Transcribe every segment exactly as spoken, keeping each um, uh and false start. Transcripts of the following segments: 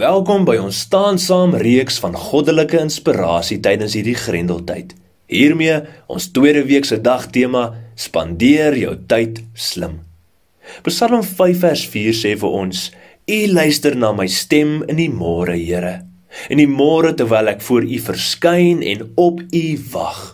Welkom by ons staan saam reeks van goddelike inspirasie tydens hierdie Grendeltyd. Hiermee ons tweede week se dagtema, spandeer jou tyd slim. Psalm vyf vers vier sê vir ons, U luister na my stem in die môre, Here. In die môre terwyl ek voor U verskyn en op U wag.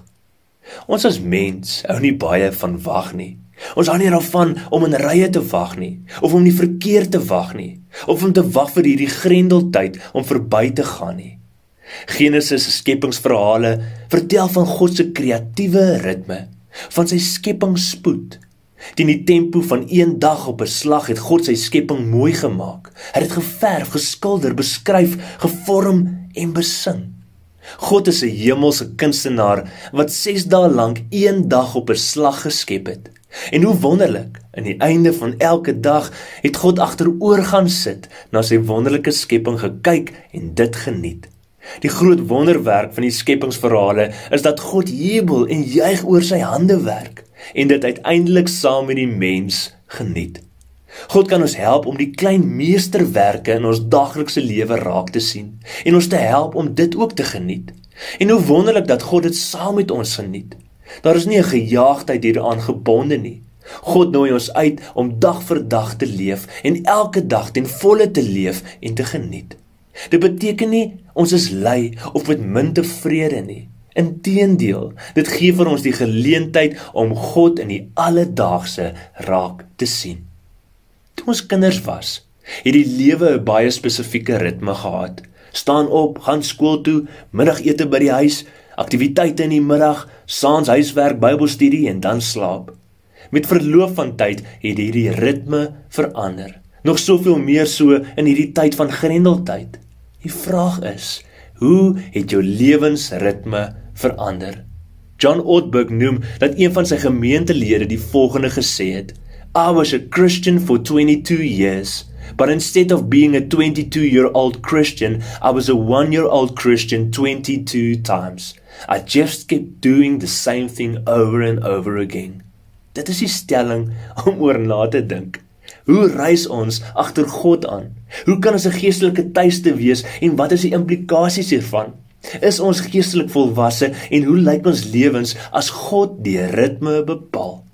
Ons as mens hou nie baie van wag nie. Ons hou nie daarvan om in rye te wag nie, of om die verkeer te wag nie, of om te wag vir hierdie Grendeltyd om verby te gaan nie. Genesis se skepingsverhale vertel van God se kreatiewe ritme, van sy skepingsspoed. Teen die tempo van een dag op 'n slag het God sy skepping mooi gemaak. Hy het dit geverf, geskilder, beskryf, gevorm en besing. God is 'n hemelse kunstenaar wat ses dae lank een dag op 'n slag geskep het. En hoe wonderlik, in die einde van elke dag het God agteroor gaan sit, na sy wonderlike skepping gekyk en dit geniet. Die groot wonderwerk van die skepingsverhale is dat God jubel en juig oor sy handewerk en dit uiteindelik saam met die mens geniet. God kan ons help om die klein meesterwerke in ons daaglikse lewe raak te sien en ons te help om dit ook te geniet. En hoe wonderlik dat God dit saam met ons geniet. Daar is nie 'n gejaagdheid hieraan gebonde nie. God nooi ons uit om dag vir dag te leef en elke dag ten volle te leef en te geniet. Dit beteken nie ons is lui of met min tevrede nie. Inteendeel, dit gee vir ons die geleentheid om God in die alledaagse raak te sien. Toe ons kinders was, het die lewe 'n baie spesifieke ritme gehad. Staan op, gaan skool toe, middagete by die huis, aktiwiteite in die middag, saans huiswerk, Bybelstudie en dan slaap. Met verloop van tyd het hierdie ritme verander. Nog soveel meer so in hierdie tyd van Grendeltyd. Die vraag is, hoe het jou lewensritme verander? John Ortberg noem dat een van sy gemeentelede die volgende gesê het: I was a Christian for twenty-two years, but instead of being a twenty-two-year-old Christian, I was a one-year-old Christian twenty-two times. I just kept doing the same thing over and over again. Dit is die stelling om oor na te dink. Hoe reis ons agter God aan? Hoe kan ons 'n geestelike tuiste wees en wat is die implikasies hiervan? Is ons geestelik volwasse en hoe lyk ons lewens as God die ritme bepaal?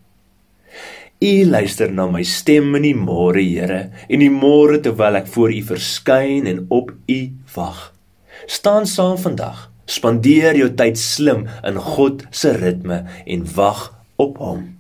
U luister na my stem in die môre, Here, en die môre terwyl ek voor U verskyn en op U wag. Staan saam vandag, spandeer jou tyd slim in God se ritme en wag op Hom.